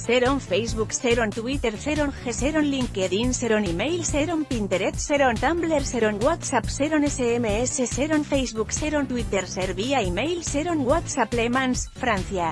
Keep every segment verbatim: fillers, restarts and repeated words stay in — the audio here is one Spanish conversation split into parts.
Xeron Facebook, Xeron Twitter, Xeron G, Xeron LinkedIn, Xeron Email, Xeron Pinterest, Xeron Tumblr, Xeron WhatsApp, Xeron S M S, Xeron Facebook, Xeron Twitter, Ser vía email, Xeron WhatsApp. Le Mans, Francia.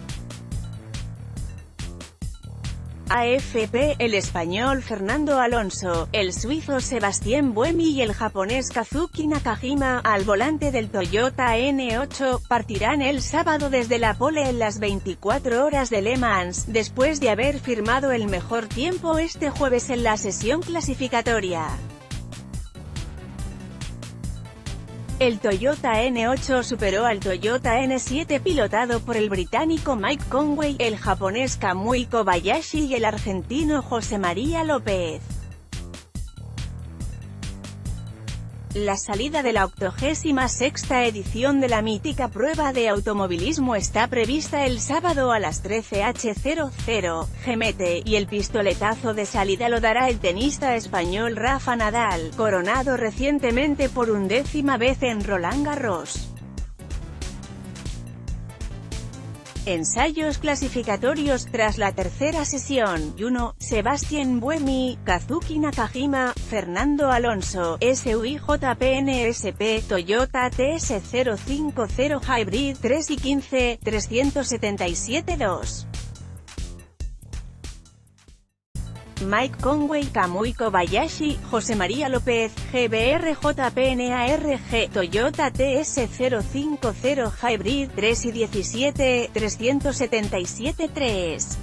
A F P, el español Fernando Alonso, el suizo Sebastián Buemi y el japonés Kazuki Nakajima, al volante del Toyota N ocho, partirán el sábado desde la pole en las veinticuatro horas de Le Mans, después de haber firmado el mejor tiempo este jueves en la sesión clasificatoria. El Toyota N ocho superó al Toyota N siete pilotado por el británico Mike Conway, el japonés Kamui Kobayashi y el argentino José María López. La salida de la octogésima sexta edición de la mítica prueba de automovilismo está prevista el sábado a las trece horas G M T, y el pistoletazo de salida lo dará el tenista español Rafa Nadal, coronado recientemente por undécima vez en Roland Garros. Ensayos clasificatorios tras la tercera sesión. uno. Sebastián Buemi, Kazuki Nakajima, Fernando Alonso, S U I J P N S P, Toyota T S cero cincuenta Hybrid tres y quince, trescientos setenta y siete dos. Mike Conway, Kamui Kobayashi, José María López, G B R J P N A R G, Toyota T S cero cincuenta Hybrid tres y diecisiete, trescientos setenta y siete tres.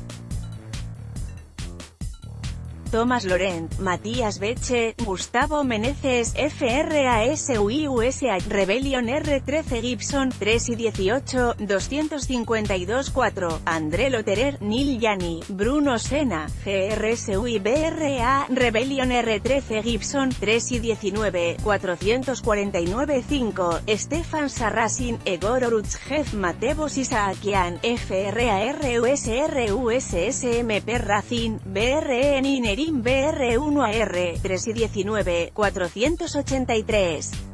Tomás Laurent, Matías Beche, Gustavo Meneses, F R A S U I U S A, Rebellion R trece Gibson, tres y dieciocho, doscientos cincuenta y dos cuatro, André Lotterer, Neil Yani, Bruno Senna, G R S U I B R A, Rebellion R trece Gibson, tres y diecinueve, cuatrocientos cuarenta y nueve cinco, Stefan Sarrazin, Egor Orutzhev, Matevos Isaakian, F R A R U S R U S S M P Racing, B R E Ninerin B R uno A R, tres y diecinueve, cuatrocientos ochenta y tres.